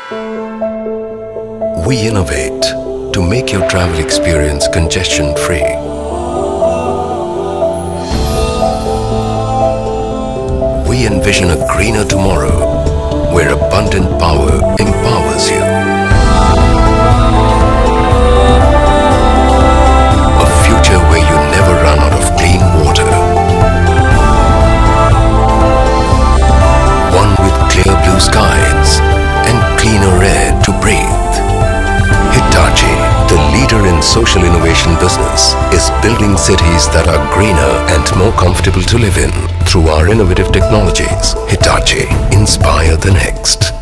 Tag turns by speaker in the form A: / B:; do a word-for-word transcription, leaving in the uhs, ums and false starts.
A: We innovate to make your travel experience congestion-free. We envision a greener tomorrow where abundant power empowers you. A future where you never run out of clean water. One with clear blue skies and cleaner air to breathe. Hitachi, the leader in social innovation business, is building cities that are greener and more comfortable to live in through our innovative technologies. Hitachi, inspire the next.